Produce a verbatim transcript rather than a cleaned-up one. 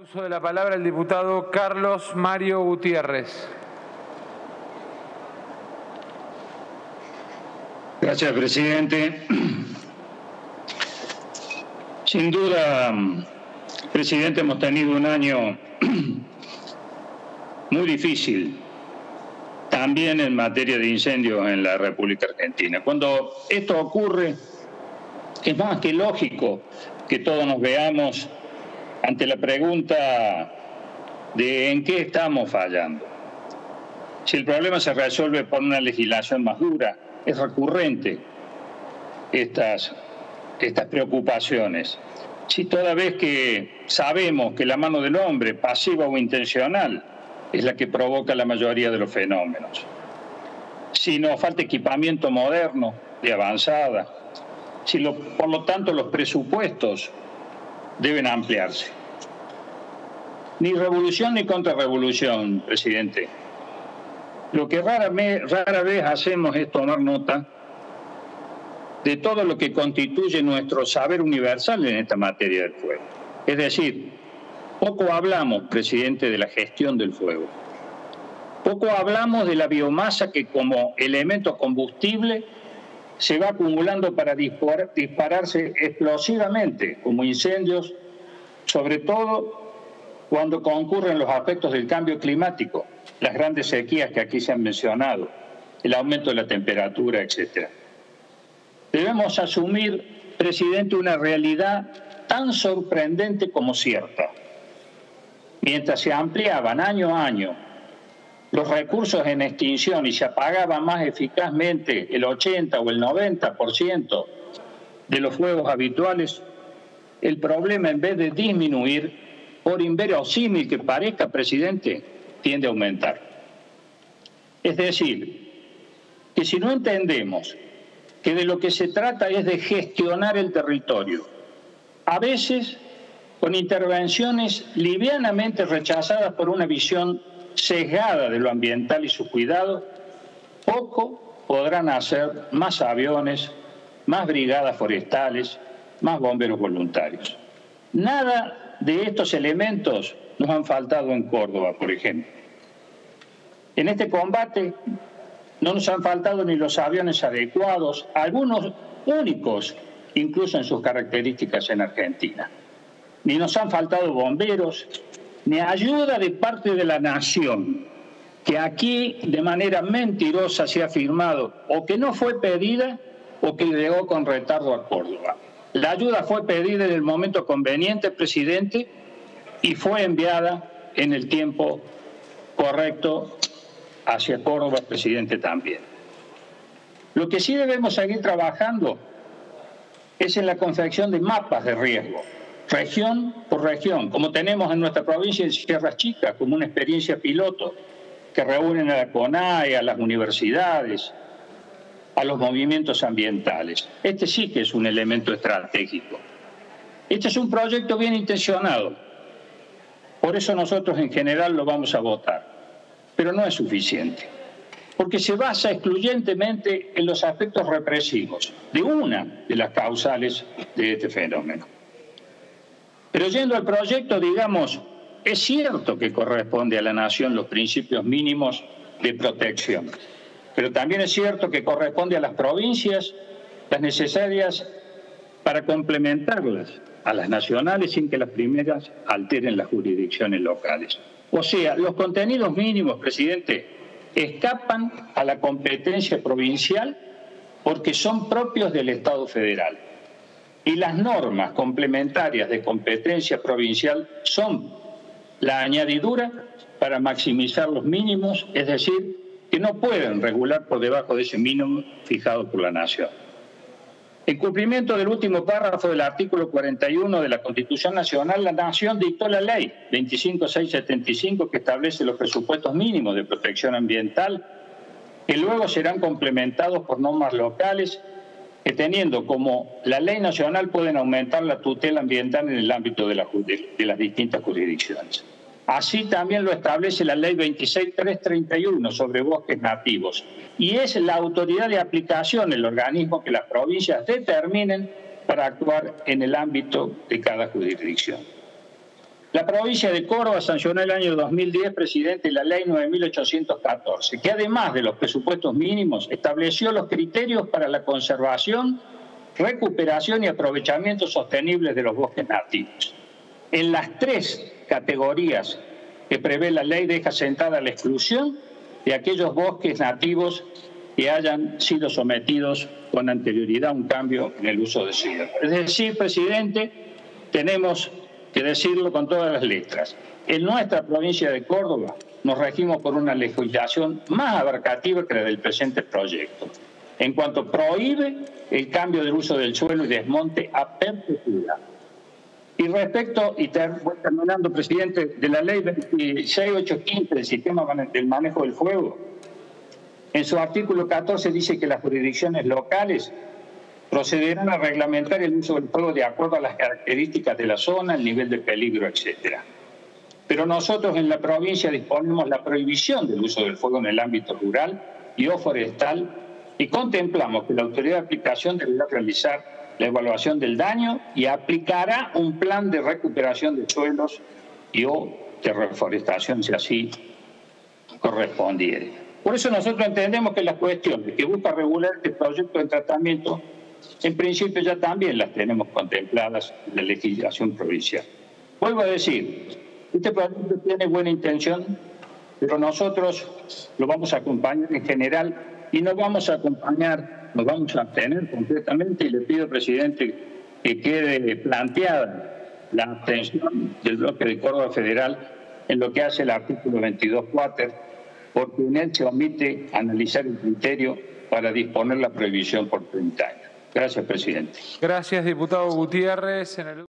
Uso de la palabra el diputado Carlos Mario Gutiérrez. Gracias, presidente. Sin duda, presidente, hemos tenido un año muy difícil, también en materia de incendios en la República Argentina. Cuando esto ocurre, es más que lógico que todos nos veamos ante la pregunta de en qué estamos fallando. Si el problema se resuelve por una legislación más dura, es recurrente estas, estas preocupaciones. Si toda vez que sabemos que la mano del hombre, pasiva o intencional, es la que provoca la mayoría de los fenómenos. Si nos falta equipamiento moderno, de avanzada, si lo, por lo tanto los presupuestos deben ampliarse. Ni revolución ni contrarrevolución, presidente. Lo que rara, me, rara vez hacemos es tomar nota de todo lo que constituye nuestro saber universal en esta materia del fuego. Es decir, poco hablamos, presidente, de la gestión del fuego. Poco hablamos de la biomasa que como elemento combustible se va acumulando para disparar, dispararse explosivamente como incendios, sobre todo cuando concurren los aspectos del cambio climático, las grandes sequías que aquí se han mencionado, el aumento de la temperatura, etcétera. Debemos asumir, presidente, una realidad tan sorprendente como cierta. Mientras se ampliaban año a año los recursos en extinción y se apagaba más eficazmente el ochenta o el noventa por ciento de los fuegos habituales, el problema, en vez de disminuir, por inverosímil que parezca, presidente, tiende a aumentar. Es decir, que si no entendemos que de lo que se trata es de gestionar el territorio, a veces con intervenciones livianamente rechazadas por una visión sesgada de lo ambiental y su cuidado, poco podrán hacer más aviones, más brigadas forestales, más bomberos voluntarios. Nada de estos elementos nos han faltado en Córdoba, por ejemplo. En este combate no nos han faltado ni los aviones adecuados, algunos únicos, incluso en sus características en Argentina. Ni nos han faltado bomberos, ni ayuda de parte de la nación, que aquí de manera mentirosa se ha afirmado o que no fue pedida o que llegó con retardo a Córdoba. La ayuda fue pedida en el momento conveniente, presidente, y fue enviada en el tiempo correcto hacia Córdoba, presidente, también. Lo que sí debemos seguir trabajando es en la confección de mapas de riesgo, región por región, como tenemos en nuestra provincia de Sierras Chicas, como una experiencia piloto que reúnen a la CONAE, a las universidades, a los movimientos ambientales. Este sí que es un elemento estratégico. Este es un proyecto bien intencionado. Por eso nosotros en general lo vamos a votar. Pero no es suficiente. Porque se basa excluyentemente en los aspectos represivos de una de las causales de este fenómeno. Pero yendo al proyecto, digamos, es cierto que corresponde a la nación los principios mínimos de protección. Pero también es cierto que corresponde a las provincias las necesarias para complementarlas a las nacionales sin que las primeras alteren las jurisdicciones locales. O sea, los contenidos mínimos, presidente, escapan a la competencia provincial porque son propios del Estado federal. Y las normas complementarias de competencia provincial son la añadidura para maximizar los mínimos, es decir, que no pueden regular por debajo de ese mínimo fijado por la nación. En cumplimiento del último párrafo del artículo cuarenta y uno de la Constitución Nacional, la Nación dictó la ley veinticinco mil seiscientos setenta y cinco que establece los presupuestos mínimos de protección ambiental, que luego serán complementados por normas locales que, teniendo como la ley nacional, pueden aumentar la tutela ambiental en el ámbito de, la, de las distintas jurisdicciones. Así también lo establece la ley veintiséis mil trescientos treinta y uno sobre bosques nativos. Y es la autoridad de aplicación, el organismo que las provincias determinen para actuar en el ámbito de cada jurisdicción. La provincia de Córdoba sancionó el año dos mil diez, presidente, la ley nueve mil ochocientos catorce, que además de los presupuestos mínimos estableció los criterios para la conservación, recuperación y aprovechamiento sostenibles de los bosques nativos. En las tres categorías que prevé la ley deja sentada la exclusión de aquellos bosques nativos que hayan sido sometidos con anterioridad a un cambio en el uso de suelo. Es decir, presidente, tenemos que decirlo con todas las letras. En nuestra provincia de Córdoba nos regimos por una legislación más abarcativa que la del presente proyecto, en cuanto prohíbe el cambio del uso del suelo y desmonte a perpetuidad. Y respecto, y voy terminando, presidente, de la ley veintiséis mil ochocientos quince del sistema del manejo del fuego, en su artículo catorce dice que las jurisdicciones locales procederán a reglamentar el uso del fuego de acuerdo a las características de la zona, el nivel de peligro, etcétera. Pero nosotros en la provincia disponemos la prohibición del uso del fuego en el ámbito rural y o forestal y contemplamos que la autoridad de aplicación deberá realizar la evaluación del daño y aplicará un plan de recuperación de suelos y o de reforestación si así correspondiere. Por eso nosotros entendemos que las cuestiones que busca regular este proyecto de tratamiento, en principio ya también las tenemos contempladas en la legislación provincial. Vuelvo a decir, este proyecto tiene buena intención, pero nosotros lo vamos a acompañar en general y nos vamos a acompañar, nos vamos a abstener concretamente y le pido, presidente, que quede planteada la abstención del bloque de Córdoba Federal en lo que hace el artículo veintidós cuatro, porque en él se omite analizar el criterio para disponer la prohibición por treinta años. Gracias, presidente. Gracias, diputado Gutiérrez. En el...